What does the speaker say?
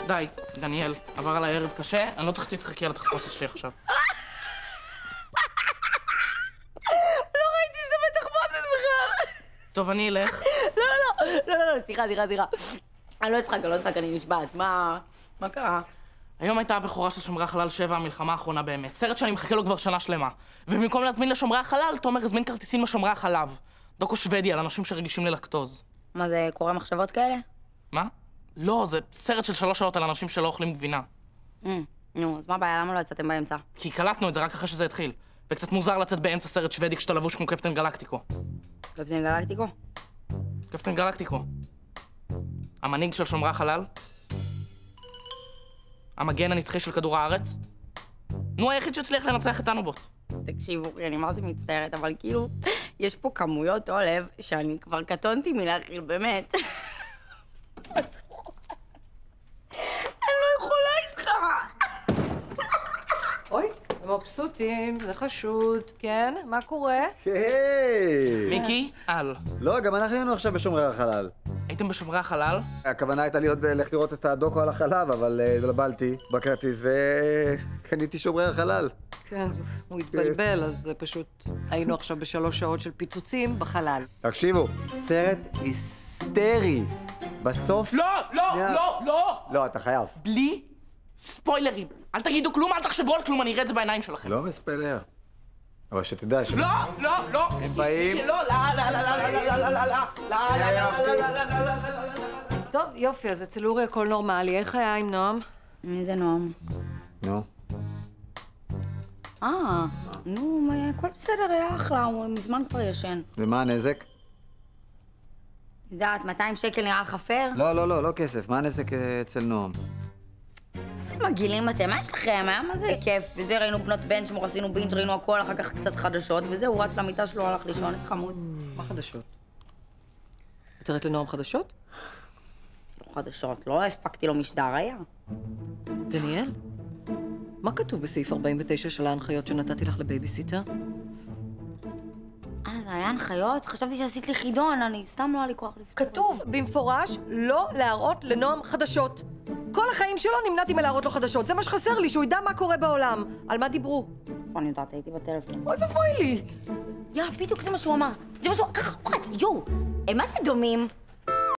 די, דניאל, עבר עליי ערב קשה, אני לא צריך שתצחקי על התחפושת שלי עכשיו. לא ראיתי שאתה בתחפושת בכלל. טוב, אני אלך. לא, סליחה. אני לא אצחק, אני נשבעת. מה קרה? היום הייתה הבכורה של שומרי החלל 7, המלחמה האחרונה באמת. סרט שאני מחכה לו כבר שנה שלמה. ובמקום להזמין לשומרי החלל, תומר הזמין כרטיסים לשומרי החלב. דוקו שוודי על אנשים שרגישים ללקטוז. מה, זה קורא מחשבות כאלה? מה? לא, זה סרט של 3 שעות על אנשים שלא אוכלים גבינה. נו, אז מה הבעיה? למה לא יצאתם באמצע? כי קלטנו את זה רק אחרי שזה התחיל. וקצת מוזר לצאת באמצע סרט שוודי כשאתה לבוש כמו קפטן גלקטיקו. קפטן גלקטיקו? קפטן גלקטיקו. המנהיג של שומרי החלל. המגן הנצחי של כדור הארץ. נו, היחיד שהצליח לנצח את טאנובוט. תקשיבו, אני מה זה מצטערת, אבל כאילו, יש פה כמויות עולב שאני כבר קטונתי מלהכיל, באמת. אני לא יכולה איתך. אוי, הם מבסוטים, זה חשוד. כן, מה קורה? היי! מיקי, על. לא, גם אנחנו היינו עכשיו בשומרי החלל. הייתם בשומרי החלל? הכוונה הייתה ללכת לראות את הדוקו על החלב, אבל התבלבלתי בכרטיס וקניתי שומרי החלל. כן, הוא התבלבל, אז זה פשוט... היינו עכשיו ב3 שעות של פיצוצים בחלל. תקשיבו, סרט היסטרי. בסוף... לא! לא, אתה חייב. בלי ספוילרים. אל תגידו כלום, אל תחשבו על כלום, אני אראה את זה בעיניים שלכם. לא מספיילר. אבל שתדע ש... לא! הם באים... לא, טוב, יופי, אז אצל אורי הכל נורמלי. איך היה עם נועם? מי זה נועם? נו. נו, הכל בסדר, היה אחלה, הוא מזמן כבר ישן. ומה הנזק? יודעת, 200 שקל נראה לך פייר? לא כסף. מה הנזק אצל נועם? איזה מגעילים אתם, מה יש לכם? היה מה זה כיף? וזה ראינו בנות בנצ'מור, עשינו בינג', ראינו הכל, אחר כך קצת חדשות, וזהו, הוא רץ למיטה שלו, הלך לישון, את חמוד. מה חדשות? את הראית לנועם חדשות? לא חדשות, לא הפקתי לו משדר, היה. דניאל? מה כתוב בסעיף 49 של ההנחיות שנתתי לך לבייביסיטר? זה היה הנחיות? חשבתי שעשית לי חידון, אני סתם לא היה לי כוח לפתור. כתוב במפורש לא להראות לנועם חדשות. כל החיים שלו נמנעתי מלהראות לו חדשות. זה מה שחסר לי, שהוא ידע מה קורה בעולם. על מה דיברו? איפה אני יודעת? הייתי בטלפון. אוי ואבוי לי! בדיוק זה מה שהוא אמר. זה מה שהוא... ככה הוא רץ, יואו. הם מה זה דומים?